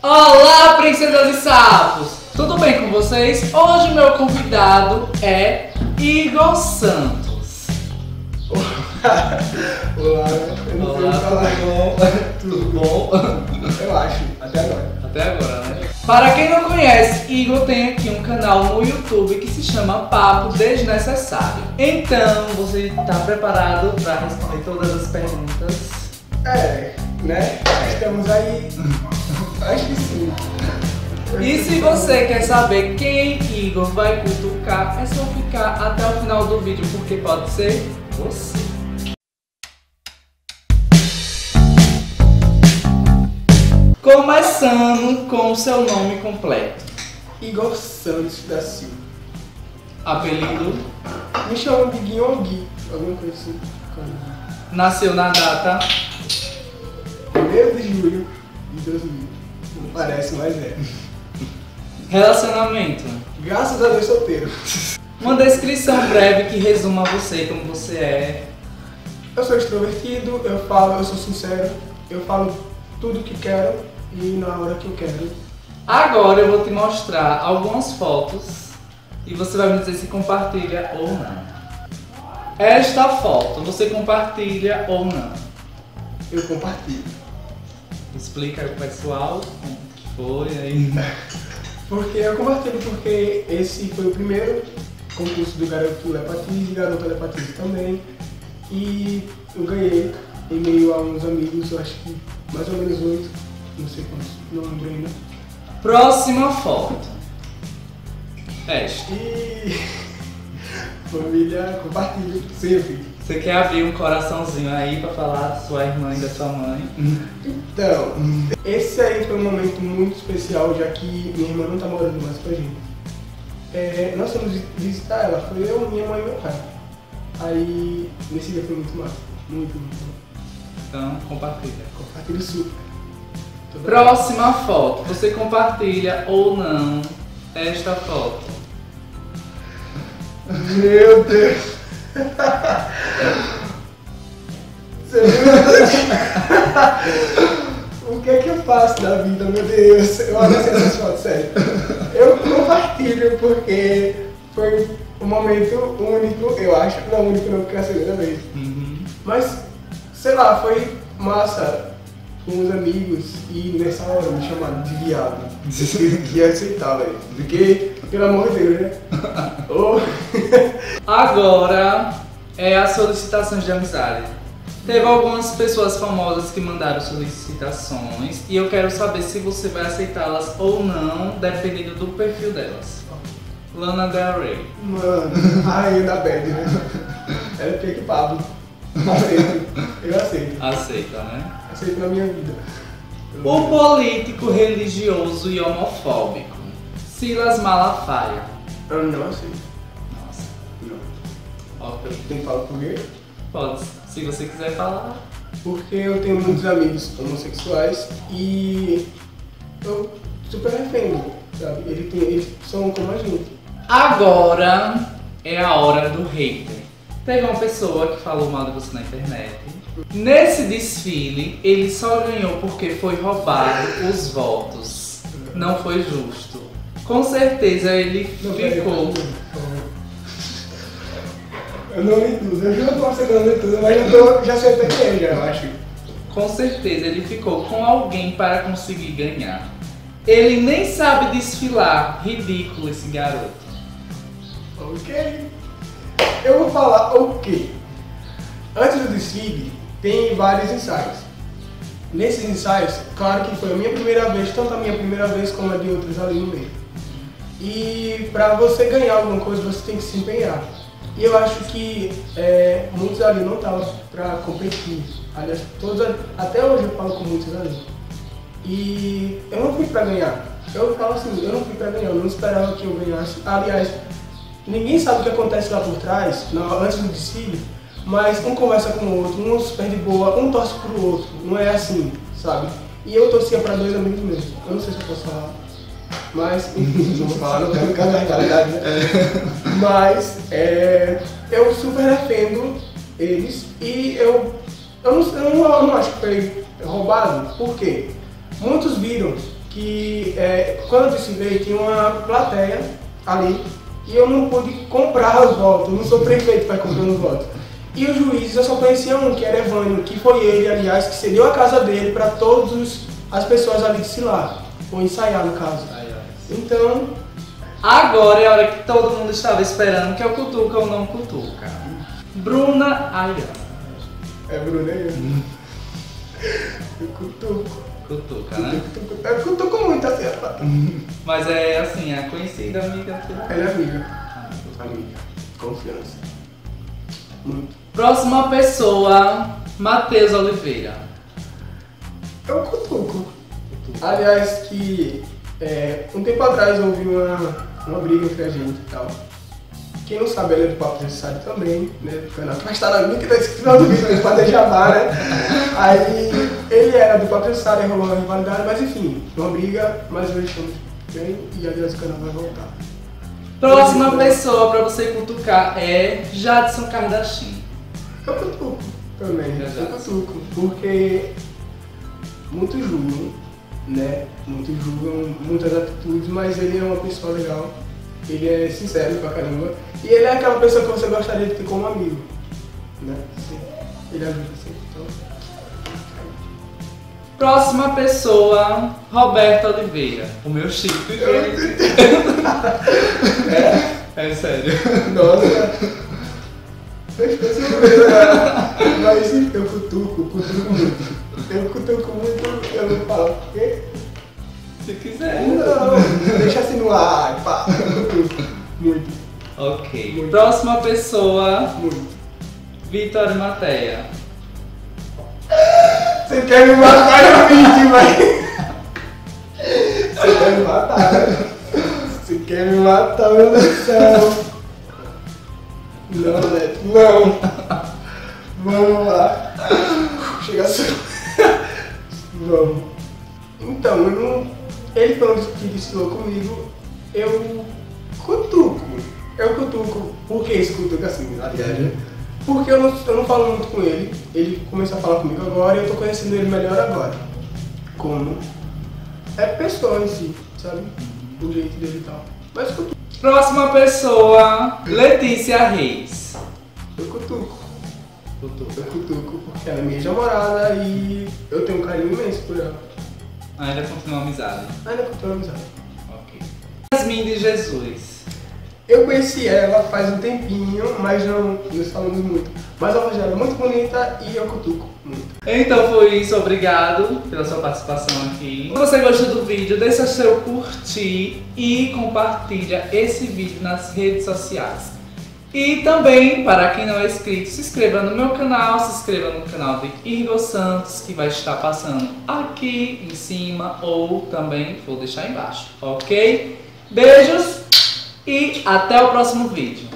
Olá, princesas e sapos! Tudo bem com vocês? Hoje meu convidado é Igor Santos. Olá, eu não sei falar. Tudo bom? Eu acho, até agora. Até agora, né? Para quem não conhece, Igor tem aqui um canal no YouTube que se chama Papo Desnecessário. Então, você está preparado para responder todas as perguntas? Né? Estamos aí. Acho que sim. E se você quer saber quem Igor vai cutucar, é só ficar até o final do vídeo, porque pode ser você. Começando com o seu nome completo. Igor Santos da Silva. Apelido. Me chamam de Guinho ou Gui, alguma coisa assim. Nasceu na data. 1º de julho de 2000. Não parece, mas é. Relacionamento. Graças a Deus, solteiro. Uma descrição breve que resuma você, como você é. Eu sou extrovertido, eu sou sincero, eu falo tudo que quero e na hora que eu quero. Agora eu vou te mostrar algumas fotos e você vai me dizer se compartilha ou não. Esta foto, você compartilha ou não? Eu compartilho. Explica aí pro pessoal como que foi aí. Porque eu compartilho porque esse foi o primeiro concurso do Garoto Lepatize e Garota Lepatize também. E eu ganhei em meio a uns amigos, eu acho que mais ou menos 8, não sei quantos, não lembro ainda. Próxima foto. Esta. E família, compartilho sempre. Você quer abrir um coraçãozinho aí pra falar da sua irmã e da sua mãe? Então, esse aí foi um momento muito especial, já que minha irmã não tá morando mais com a gente. Nós fomos visitar ela, foi eu, minha mãe e meu pai. Aí, nesse dia foi muito massa, muito bom. Então, compartilha. Compartilho super. Próxima foto. Você compartilha ou não esta foto? Meu Deus! O que é que eu faço da vida, meu Deus? Eu adoro essas fotos, sério. Eu compartilho porque foi um momento único, eu acho. Não único não, porque é a segunda vez. Mas, sei lá, foi massa com os amigos e nessa hora me chamaram de viado. Que ia aceitar, velho. Porque, pelo amor de Deus, né? Agora é as solicitações de amizade. Teve algumas pessoas famosas que mandaram solicitações e eu quero saber se você vai aceitá-las ou não, dependendo do perfil delas. Lana Del Rey. Mano, a rainha da bad, né? Ela é pior que Pablo. Aceito. Eu aceito. Aceita, né? Aceito na minha vida. O político religioso e homofóbico. Silas Malafaia. Eu não aceito. Nossa. Não. Ok. Tem que falar por quê? Pode, se você quiser falar. Porque eu tenho muitos amigos homossexuais e eu super defendo, sabe? Eles são como a gente. Agora é a hora do hater. Teve uma pessoa que falou mal de você na internet. Nesse desfile, ele só ganhou porque foi roubado os votos. Não foi justo. Com certeza ele ficou. Eu não li tudo, eu juro pra você que eu não li tudo, mas já sei até quem é, eu acho. Com certeza ele ficou com alguém para conseguir ganhar. Ele nem sabe desfilar. Ridículo esse garoto. Ok. Eu vou falar o quê? Antes do desfile, tem vários ensaios. Nesses ensaios, claro que foi a minha primeira vez, tanto a minha primeira vez como a de outros ali no meio. E pra você ganhar alguma coisa, você tem que se empenhar. E eu acho que muitos ali não estavam pra competir. Aliás, até hoje eu falo com muitos ali. E eu não fui pra ganhar. Eu falo assim, eu não fui pra ganhar, eu não esperava que eu ganhasse. Aliás, ninguém sabe o que acontece lá por trás, antes do desfile, mas um conversa com o outro, um super de boa, um torce pro outro, não é assim, sabe? E eu torcia pra 2 amigos meus, eu não sei se eu posso falar, mas enfim, não vou falar, não quero ficar na realidade, né? Mas eu super defendo eles e eu não acho que foi roubado, por quê? Muitos viram que que quando eu desfilei tinha uma plateia ali e eu não pude comprar os votos, eu não sou prefeito para comprar os votos. E os juízes eu só conhecia um, que era Evânio, que foi ele, aliás, que cedeu a casa dele para todas as pessoas ali desfilar, ou ensaiar no caso. Então, agora é a hora que todo mundo estava esperando, que é o Cutuca ou não Cutuca. Bruna Ayala. É Bruna Ayala. Eu cutuco. Cutuca, né? Eu cutuco muito assim, Mas é assim, é conhecida amiga. ela é amiga. Amiga. Confiança. Muito. Próxima pessoa, Matheus Oliveira. Eu cutuco. Aliás, que um tempo atrás houve uma briga entre a gente e tal. Quem não sabe, ele é do Papo Necessário também, né? Do canal que vai estar na minha, que tá escrito no vídeo, mas pode jabá, né? Aí ele era do Papo Necessário, aí rolou uma rivalidade, mas enfim, uma briga, mas hoje estamos bem e aliás o canal vai voltar. Próxima pessoa pra você cutucar é Jadson Kardashian. Eu cutuco também, Exato. eu cutuco, porque muitos julgam, né? Muitos julgam muitas atitudes, mas ele é uma pessoa legal, ele é sincero pra caramba, e ele é aquela pessoa que você gostaria de ter como amigo, né? Sim. Ele ajuda sempre, então... Próxima pessoa, Roberto Oliveira. O meu Chico. É sério. Nossa! Mas eu cutuco muito. Eu cutuco muito, eu não falo por quê? Se quiser. Não, deixa assim no ar, pá. Eu cutuco muito. Ok. Muito. Próxima pessoa, Muito. Vitória Mateia. Você quer me matar no vídeo, velho? Você quer me matar, né? Você quer me matar, meu Deus do céu. Não, Neto, não. Vamos lá. Chega assim. Vamos. Então, eu não... Ele falou que desfilou comigo, eu cutuco. Eu cutuco. Por que esse cutuco assim, aliás, né? Porque eu não falo muito com ele. Ele começou a falar comigo agora e eu tô conhecendo ele melhor agora. Como pessoa em si, sabe? O jeito dele e tal. Mas cutuco. Próxima pessoa, Letícia Reis. Eu cutuco. Cutuca. Eu cutuco porque ela é minha namorada e eu tenho um carinho imenso por ela. Ainda continua a amizade. Ainda continuo amizade. Ok. Yasmin de Jesus. Eu conheci ela faz um tempinho, mas não nos falamos muito. Mas a voz dela é muito bonita e eu cutuco muito. Então foi isso, obrigado pela sua participação aqui. Se você gostou do vídeo, deixa seu curtir e compartilha esse vídeo nas redes sociais. E também, para quem não é inscrito, se inscreva no meu canal, se inscreva no canal de Igor Santos, que vai estar passando aqui em cima ou também vou deixar embaixo, ok? Beijos! E até o próximo vídeo.